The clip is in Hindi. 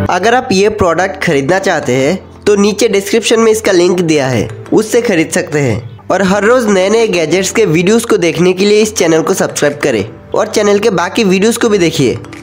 अगर आप ये प्रोडक्ट खरीदना चाहते हैं तो नीचे डिस्क्रिप्शन में इसका लिंक दिया है, उससे खरीद सकते हैं। और हर रोज नए नए गैजेट्स के वीडियोस को देखने के लिए इस चैनल को सब्सक्राइब करें और चैनल के बाकी वीडियोस को भी देखिए।